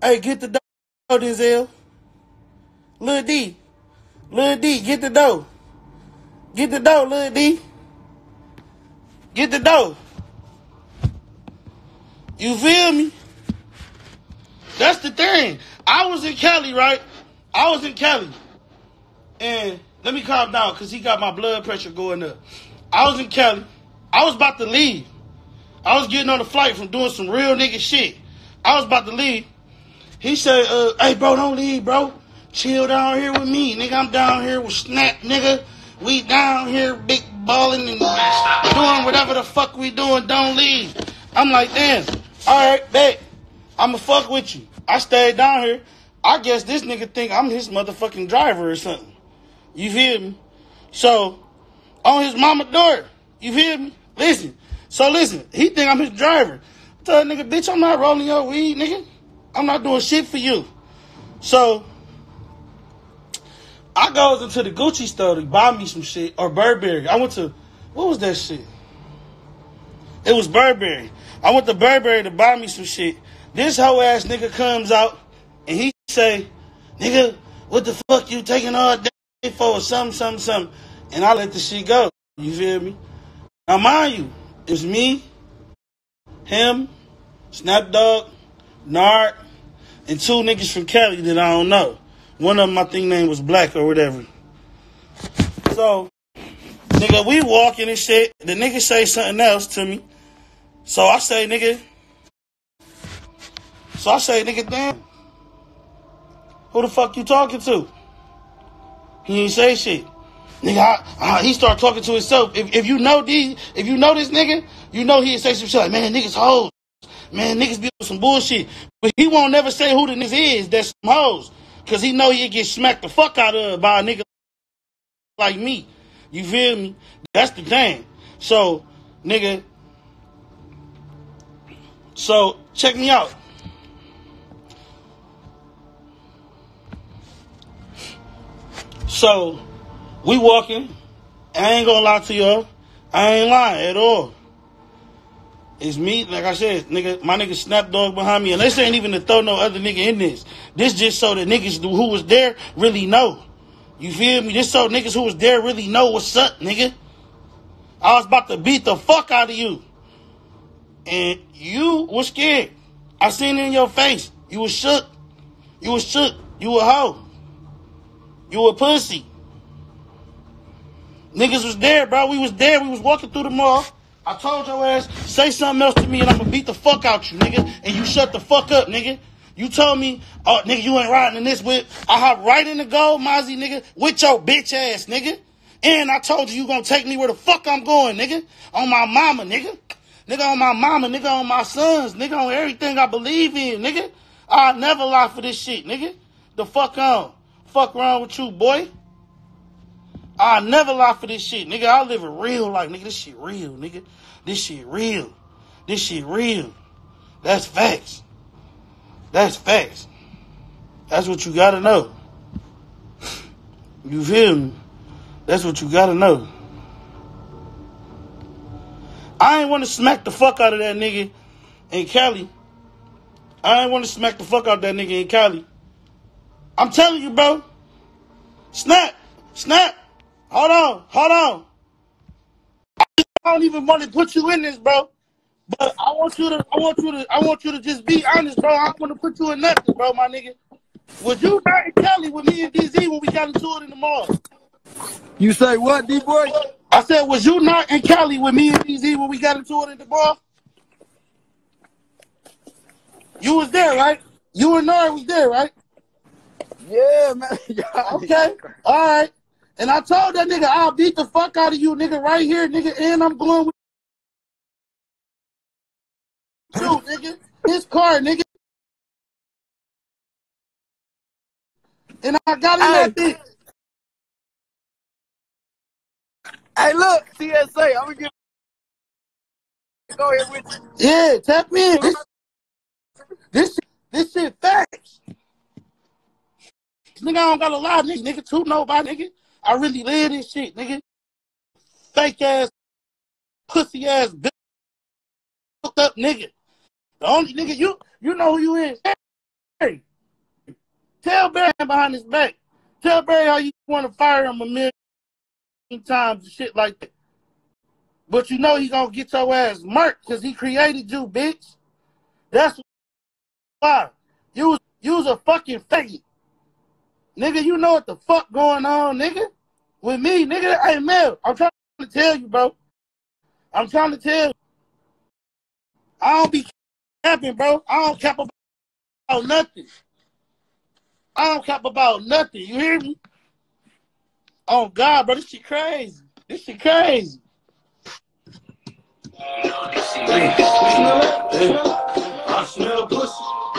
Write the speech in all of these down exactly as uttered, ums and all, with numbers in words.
Hey, get the dough, Denzel. Lil D. Lil D, get the dough. Get the dough, Lil D. Get the dough. You feel me? That's the thing. I was in Cali, right? I was in Cali. And let me calm down because he got my blood pressure going up. I was in Cali. I was about to leave. I was getting on a flight from doing some real nigga shit. I was about to leave. He said, uh, hey, bro, don't leave, bro. Chill down here with me. Nigga, I'm down here with Snap, nigga. We down here big balling and doing whatever the fuck we doing. Don't leave. I'm like, damn. All right, bet. I'ma fuck with you. I stayed down here. I guess this nigga think I'm his motherfucking driver or something. You feel me? So, on his mama door. You feel me? Listen. So listen, he think I'm his driver. I tell that nigga, bitch, I'm not rolling your weed, nigga. I'm not doing shit for you. So, I goes into the Gucci store to buy me some shit, or Burberry. I went to, what was that shit? It was Burberry. I went to Burberry to buy me some shit. This hoe ass nigga comes out, and he say, nigga, what the fuck you taking all day for, or something, something, something. And I let the shit go. You feel me? Now, mind you, it's me, him, Snapdog, Nard, and two niggas from Cali that I don't know. One of them, I think, name was Black or whatever. So, nigga, we walking and shit. The nigga say something else to me. So I say, nigga. So I say, nigga, damn. Who the fuck you talking to? He ain't say shit. Nigga, I, I, he start talking to himself. If, if you know these, if you know this nigga, you know he'll say some shit like, man, niggas hoes. Man, niggas be on some bullshit. But he won't never say who the niggas is that's some hoes. Because he know he'll get smacked the fuck out of by a nigga like me. You feel me? That's the thing. So, nigga. So, check me out. So, we walking. I ain't gonna lie to y'all. I ain't lying at all. It's me, like I said, nigga, my nigga Snapdog behind me. And this ain't even to throw no other nigga in this. This just so that niggas who was there really know. You feel me? This so niggas who was there really know what's up, nigga. I was about to beat the fuck out of you. And you was scared. I seen it in your face. You was shook. You was shook. You a hoe. You a pussy. Niggas was there, bro. We was there. We was walking through the mall. I told your ass, say something else to me and I'm gonna beat the fuck out you, nigga. And you shut the fuck up, nigga. You told me, oh, nigga, you ain't riding in this whip. I hop right in the gold, Mozzie, nigga, with your bitch ass, nigga. And I told you you gonna take me where the fuck I'm going, nigga. On my mama, nigga. Nigga, on my mama, nigga, on my sons, nigga, on everything I believe in, nigga. I'll never lie for this shit, nigga. The fuck on. Fuck wrong with you, boy. I'll never lie for this shit, nigga. I live a real life, nigga. This shit real, nigga. This shit real. This shit real. That's facts. That's facts. That's what you gotta know. You feel me? That's what you gotta know. I ain't want to smack the fuck out of that nigga in Cali. I ain't want to smack the fuck out of that nigga in Cali. I'm telling you, bro. Snap. Snap. Hold on. Hold on. I don't even want to put you in this, bro. But I want you to, I want you to, I want you to just be honest, bro. I don't want to put you in nothing, bro, my nigga. Was you not in Cali with me and D Z when we got into it in the mall? You say what, D-boy? I said, was you not in Cali with me and D Z when we got into it in the mall? You was there, right? You and Nard was there, right? Yeah, man. Okay. All right. And I told that nigga, I'll beat the fuck out of you, nigga, right here, nigga, and I'm going with you, nigga. His car, nigga. And I got in that bitch. Hey, look, T S A, I'm gonna get go ahead with you. Yeah, tap in. This, this, this shit facts. Nigga, I don't gotta lie, nigga. Nigga, too nobody, nigga. I really live this shit, nigga. Fake ass, pussy ass, built up nigga. The only nigga you, you know who you is. Tell Barry behind his back. Tell Barry how you want to fire him a million times and shit like that. But you know he gonna get your ass murked because he created you, bitch. That's why. You was, you was a fucking faggot. Nigga, you know what the fuck going on, nigga? With me, nigga. Hey, Mel, I'm trying to tell you, bro. I'm trying to tell you. I don't be capping, bro. I don't cap about nothing. I don't cap about nothing. You hear me? Oh, God, bro. This shit crazy. This shit crazy. I smell pussy.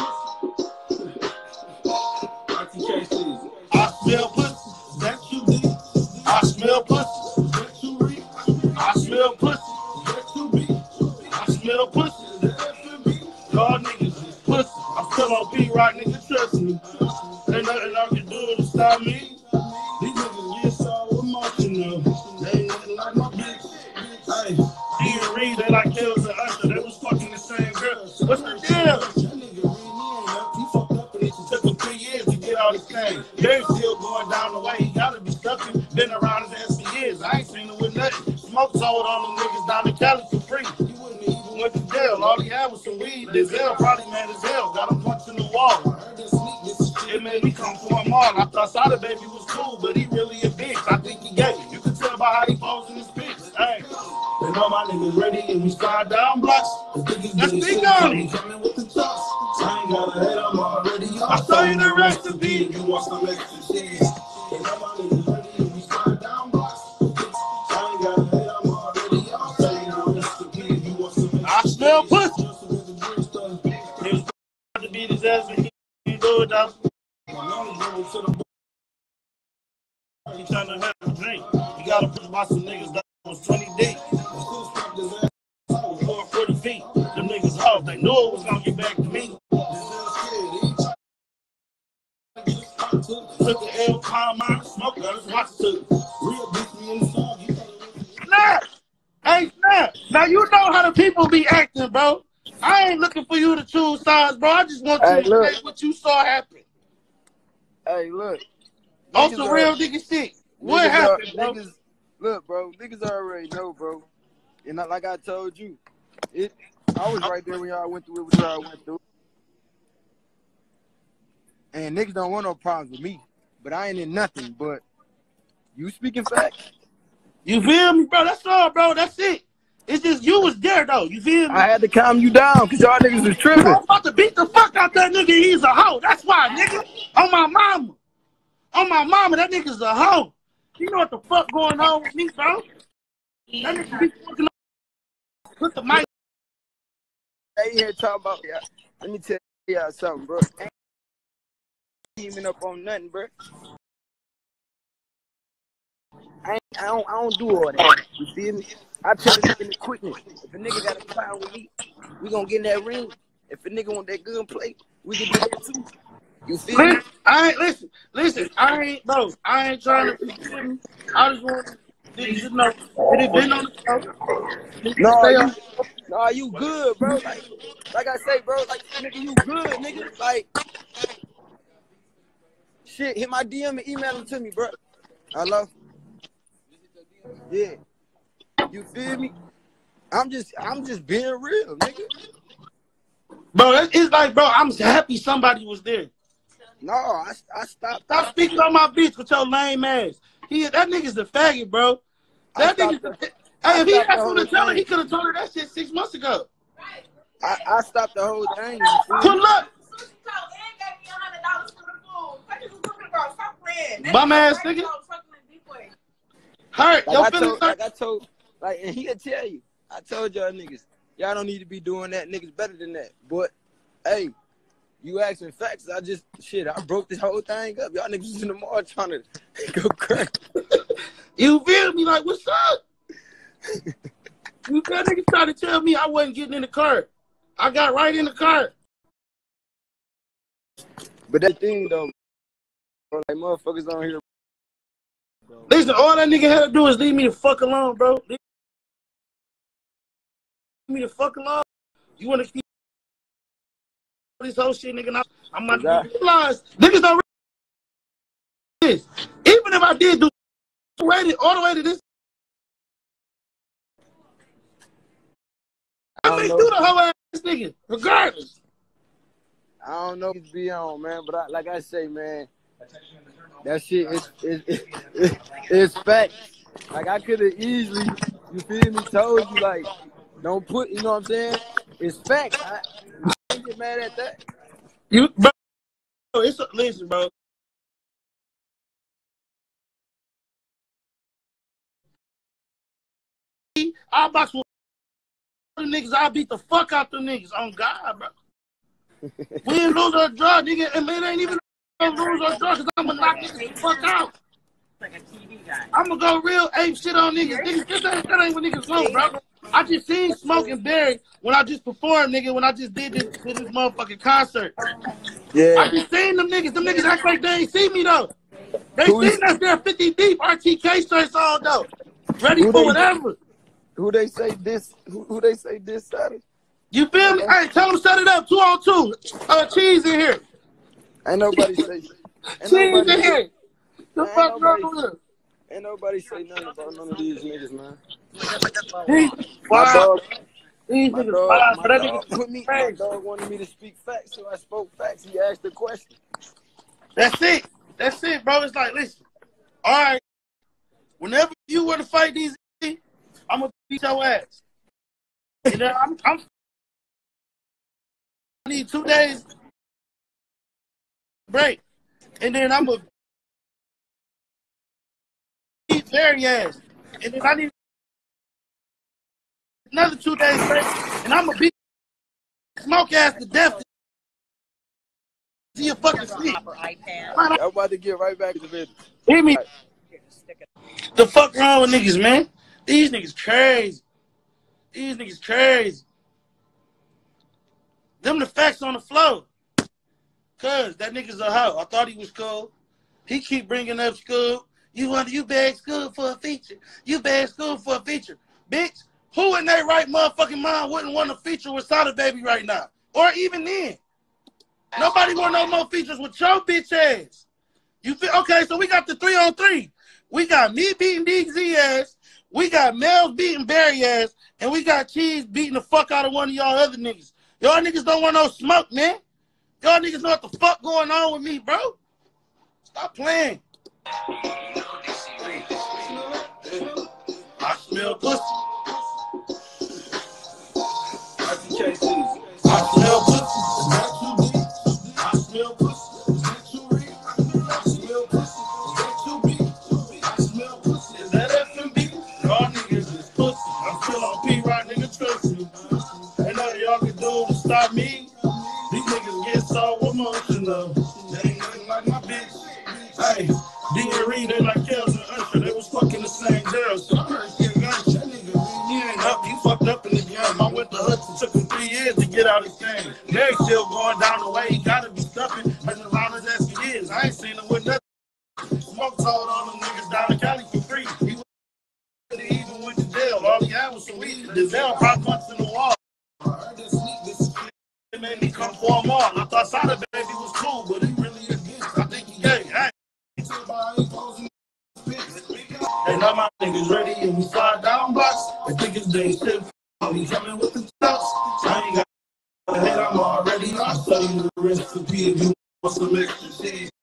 I smell pussy. That you did. I smell pussy. That you read. I smell pussy. That you be. I smell pussy. That you be. Y'all niggas is pussy. I'm still on B-Rock, nigga. Trust me. Ain't nothing I can do to stop me. These niggas get so emotional. They ain't nothing like my bitch. Hey, Ian Reed, they like Kills and Usher. They was fucking the same girl. What's the deal? That nigga Reed, he fucked up and it took him three years to get all this thing. They're still going down the way. He gotta be stuck in. Been around his ass for years. I ain't seen him with nothing. Smoke sold all them niggas down in Cali for free. He wouldn't even went to jail. All he had was some weed. Denzel probably mad as hell. Got him punched in the wall. It made me come to him all. I thought Sada Baby was cool, but he really a bitch. I think he gay. You can tell by how he posing his pics. Hey, they know my niggas ready and we slide down blocks. Let's be on it. Coming with the toss. I ain't got a head, I'm already on. I saw you the recipe. You want some extra cheese? They know my niggas ready and we slide down blocks. I ain't got a head, I'm already on. I saw you the recipe. You want some extra cheese? I smell pussy. He was about to beat his ass, but he didn't do it though. He trying to have a drink. You gotta push by some niggas that was twenty deep. four forty feet. Them niggas off. They knew it was gonna get back to me. Took the L, calm out, smoke, I just watch it. Real bitch me in the song. Snap! Hey, Snap! Now you know how the people be acting, bro. I ain't looking for you to choose sides, bro. I just want you hey, to look. say what you saw happen. Hey, look. On some real nigga shit. What happened, are, bro? Niggas, look, bro. Niggas already know, bro. And not, like I told you, it. I was right there when y'all went through it, what y'all went through. And niggas don't want no problems with me. But I ain't in nothing. But you speaking facts. You feel me, bro? That's all, bro. That's it. It's just you was there, though. You feel me? I had to calm you down because y'all niggas is tripping. I'm about to beat the fuck out that nigga. He's a hoe. That's why, nigga. On my mama. On my mama, that nigga's a hoe. You know what the fuck going on with me, bro? That nigga be fucking on. Put the mic. Hey, here talking about, yeah. Let me tell y'all something, bro. I ain't teaming up on nothing, bro. I, ain't, I, don't, I don't do all that. You feel me? I tell a nigga the quickness. If a nigga got a problem with me, we gonna get in that ring. If a nigga want that gun play, we can do that too. You feel listen, me? I ain't listen, listen. I ain't bro. I ain't trying to. Feel me. I just want niggas to know that it been on the show. No, you, no, you good, bro. Like, like I say, bro. Like, nigga, you good, nigga. Like, shit. Hit my D M and email them to me, bro. Hello. Yeah. You feel me? I'm just, I'm just being real, nigga. Bro, it's like, bro, I'm happy somebody was there. No, I, I stopped. Stop speaking on my bitch with your lame ass. He, that nigga's a faggot, bro. That nigga's a, hey, if he had something to tell her, he could have told her that shit six months ago. I, I stopped the whole thing. Pull up. Bum ass nigga. Hurt. Like Your I feelings told, hurt. like I told, like, and he'll tell you. I told y'all niggas, y'all don't need to be doing that. Niggas better than that. But, hey, you asking facts. I just, shit, I broke this whole thing up. Y'all niggas in the mall trying to go crazy. You feel me? Like, what's up? You got niggas trying to tell me I wasn't getting in the car. I got right in the car. But that thing, though, like, motherfuckers on here. Bro. Listen, all that nigga had to do is leave me the fuck alone, bro. Leave me the fuck alone. You want to keep this whole shit, nigga. I'm about to realize niggas don't realize this. Even if I did do rated all the way to this, I may do the whole ass nigga, regardless. I don't know if be on, man, but I, like I say, man, that shit is is is, is facts. Like I could have easily, you feel me, told you like, don't put, you know what I'm saying? It's facts. I, I can't get mad at that. You, bro, it's a, listen, bro. I'll box with the niggas. I'll beat the fuck out the niggas. On God, bro. We ain't lose our draw, nigga. And it ain't even lose our draw because I'm gonna knock niggas the fuck out. Like a T V guy. I'm gonna go real ape shit on niggas. Niggas, this ain't, that ain't what niggas want, bro. I just seen Smoke and Barry when I just performed, nigga, when I just did this, did this motherfucking concert. Yeah. I just seen them niggas. Them niggas act like they ain't see me, though. They who seen us there fifty deep, R T K shirts on, though. Ready for they, whatever. Who they say this, who, who they say this Saturday? You feel me? Hey, tell them set it up, two on two. Uh, cheese in here. Ain't nobody say ain't cheese nobody, in here. The ain't fuck nobody, wrong with Ain't nobody say nothing about none of these niggas, man. These, my dog, these my niggas dog, fine, my but that dog, nigga put me, my dog wanted me to speak facts, so I spoke facts. He asked the question. That's it. That's it, bro. It's like, listen. All right. Whenever you want to fight these, I'm gonna beat your ass. And then I'm, I'm I need two days break, and then I'm gonna beat their ass, and then I need another two days break, and I'm gonna beat Smoke ass to death. See your fucking sleep. I'm about to get right back to the video. Hear me? The fuck wrong with niggas, man? These niggas crazy. These niggas crazy. Them the facts on the floor. Cuz that nigga's a hoe. I thought he was cool. He keep bringing up school. You want you beg school for a feature. You beg school for a feature. Bitch, who in their right motherfucking mind wouldn't want a feature with Sada Baby right now? Or even then. Nobody want no more features with your bitch ass. You feel okay, so we got the three on three. We got me beating D Z ass. We got Mel beating Barry ass. And we got Cheese beating the fuck out of one of y'all other niggas. Y'all niggas don't want no smoke, man. Y'all niggas know what the fuck going on with me, bro. Stop playing. I smell pussy. I smell pussy. I smell pussy. I smell pussy. I smell pussy. Is that F M B? Y'all niggas is pussy. I'm still on P-Rock, nigga, trust me. Ain't nothing y'all can do to stop me. These niggas get so emotional. They ain't nothing like my bitch. Hey, D and Reed, they like Kells and Usher. They was fucking the same girl. So I heard you got that nigga. He ain't up. He fucked up in the game. I went to Hudson. Took him three years to get out his game. They're still going down the way. He gotta be stuffing. As around as as he is. I ain't seen him with nothing. Smoke told on them niggas down in Cali for free. He, was, he even went to jail. All he had was some weed. The jail five months in the wall. It made me come for him all. I thought Sada Baby was cool, but he really is bitch. I think he gay. Hey. And now my niggas ready and we slide down blocks. I think it's day shift. We coming with the stuffs. I ain't got the head, I'm already. I'll tell you the recipe if you want some extra cheese.